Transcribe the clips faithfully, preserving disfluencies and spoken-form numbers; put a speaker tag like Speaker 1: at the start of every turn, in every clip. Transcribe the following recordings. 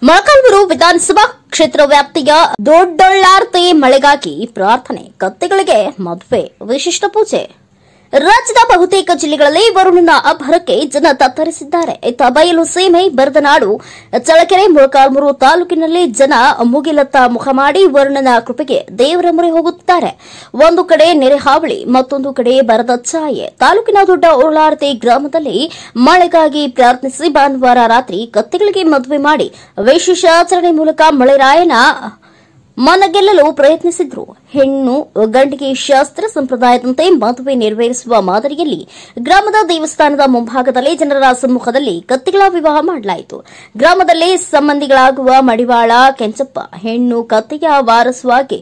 Speaker 1: ಮೊಳಕಾಲ್ಮೂರು ವಿಧಾನಸಭಾ ಕ್ಷೇತ್ರ ವ್ಯಾಪ್ತಿಯ ದೊಡ್ಡೊಳ್ಳಾರ್ತಿ ಮಳೆಗಾಗಿ ಪ್ರಾರ್ಥನೆ, ಕತ್ತೆಗಳಿಗೆ ಮದುವೆ, ವಿಶಿಷ್ಟ ಪೂಜೆ. ರಾಜ್ಯದ ಬಹುತೇಕ ಜಿಲ್ಲೆಗಳಲ್ಲಿ ವರುಣನ ಅಬ್ಬರಕ್ಕೆ ಜನ ತತ್ತರಿಸಿದ್ದಾರೆ. ಇತ್ತ ಬಯಲು ಸೀಮೆ ಬರದನಾಡು ಚಳ್ಳಕೆರೆ ಮೊಳಕಾಲ್ಮೂರು ತಾಲೂಕಿನಲ್ಲಿ ಜನ ಮುಗಿಲತ್ತ ಮುಖ ಮಾಡಿ ವರುಣನ ಕೃಪೆಗೆ ದೇವರ ಮೊರೆ ಹೋಗುತ್ತಿದ್ದಾರೆ. ಒಂದು ಕಡೆ ನೆರೆ ಹಾವಳಿ, ಮತ್ತೊಂದು ಕಡೆ ಬರದ ಛಾಯೆ. ತಾಲೂಕಿನ ದೊಡ್ಡ ಉಳ್ಳಾರ್ತಿ ಗ್ರಾಮದಲ್ಲಿ ಮಳೆಗಾಗಿ ಪ್ರಾರ್ಥಿಸಿ ಭಾನುವಾರ ರಾತ್ರಿ ಕತ್ತೆಗಳಿಗೆ ಮದುವೆ ಮಾಡಿ ವಿಶೇಷ ಆಚರಣೆ ಮೂಲಕ ಮಳೆರಾಯನ ಮನಗೆಲ್ಲಲು ಪ್ರಯತ್ನಿಸಿದ್ರು. ಹೆಣ್ಣು ಗಂಡಿಗೆ ಶಾಸ್ತ್ರ ಸಂಪ್ರದಾಯದಂತೆ ಮದುವೆ ನೆರವೇರಿಸುವ ಮಾದರಿಯಲ್ಲಿ ಗ್ರಾಮದ ದೇವಸ್ಥಾನದ ಮುಂಭಾಗದಲ್ಲಿ ಜನರ ಸಮ್ಮುಖದಲ್ಲಿ ಕತ್ತೆಗಳ ವಿವಾಹ ಮಾಡಲಾಯಿತು. ಗ್ರಾಮದಲ್ಲಿ ಸಂಬಂಧಿಗಳಾಗುವ ಮಡಿವಾಳ ಕೆಂಚಪ್ಪ ಹೆಣ್ಣು ಕತ್ತೆಯ ವಾರಸುವಾಗಿ,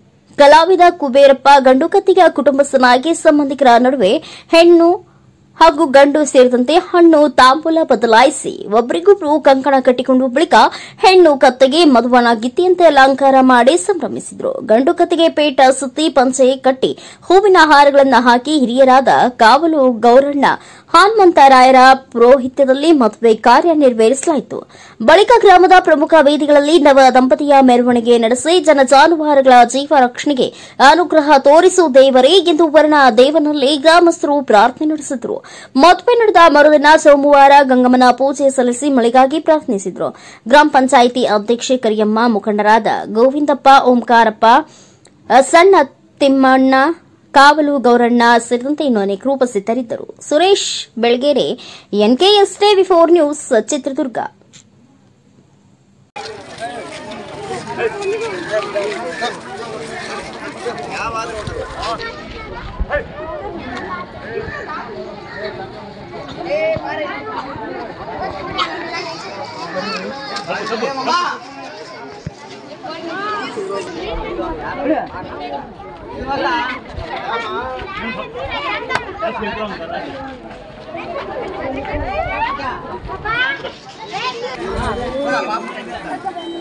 Speaker 1: ಕಲಾವಿದ ಕುಬೇರಪ್ಪ ಗಂಡು ಕತ್ತೆಯ ಕುಟುಂಬಸ್ಥನಾಗಿ ಸಂಬಂಧಿಕರ ನಡುವೆ ಹೆಣ್ಣು ಹಾಗೂ ಗಂಡು ಸೇರಿದಂತೆ ಹಣ್ಣು ತಾಂಬೂಲ ಬದಲಾಯಿಸಿ ಒಬ್ಬರಿಗೊಬ್ಬರು ಕಂಕಣ ಕಟ್ಟಿಕೊಂಡು ಬಳಿಕ ಹೆಣ್ಣು ಕತ್ತೆಗೆ ಮದುವನ ಗಿತ್ತಿಯಂತೆ ಅಲಂಕಾರ ಮಾಡಿ ಸಂಭ್ರಮಿಸಿದ್ರು. ಗಂಡು ಕತ್ತೆಗೆ ಪೇಟ ಸುತ್ತಿ ಪಂಚೆ ಕಟ್ಟಿ ಹೂವಿನ ಹಾರಗಳನ್ನು ಹಾಕಿ ಹಿರಿಯರಾದ ಕಾವಲು ಗೌರಣ್ಣ ಹನುಮಂತರಾಯರ ಪೌರೋಹಿತ್ಯದಲ್ಲಿ ಮದುವೆ ಕಾರ್ಯ ನೆರವೇರಿಸಲಾಯಿತು. ಬಳಿಕ ಗ್ರಾಮದ ಪ್ರಮುಖ ಬೀದಿಗಳಲ್ಲಿ ನವ ದಂಪತಿಯ ಮೆರವಣಿಗೆ ನಡೆಸಿ ಜನ ಜಾನುವಾರುಗಳ ಜೀವ ರಕ್ಷಣೆಗೆ ಅನುಗ್ರಹ ತೋರಿಸು ದೇವರೇ ಎಂದು ವರ್ಣ ದೇವನಲ್ಲಿ ಗ್ರಾಮಸ್ಥರು ಪ್ರಾರ್ಥನೆ ನಡೆಸಿದರು. ಮದುವೆ ನಡೆದ ಮರುದಿನ ಸೋಮವಾರ ಗಂಗಮ್ಮನ ಪೂಜೆ ಸಲ್ಲಿಸಿ ಮಳೆಗಾಗಿ ಪ್ರಾರ್ಥಿಸಿದರು. ಗ್ರಾಮ ಪಂಚಾಯಿತಿ ಅಧ್ಯಕ್ಷೆ ಕರಿಯಮ್ಮ, ಮುಖಂಡರಾದ ಗೋವಿಂದಪ್ಪ, ಓಂಕಾರಪ್ಪ, ಸಣ್ಣ ತಿಮ್ಮಣ್ಣ, ಕಾವಲು ಗೌರಣ್ಣ ಸೇರಿದಂತೆ ಇನ್ನೂ ಅನೇಕರು ಉಪಸ್ಥಿತರಿದ್ದರು. Suresh Belagere, NKS TV four news, Chitradurga.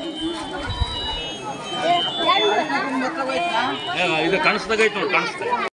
Speaker 2: ಇದು ಕಾಣಿಸ್ದಾಗೈತೆ ನೋಡಿ, ಕಾಣಿಸ್ತಾ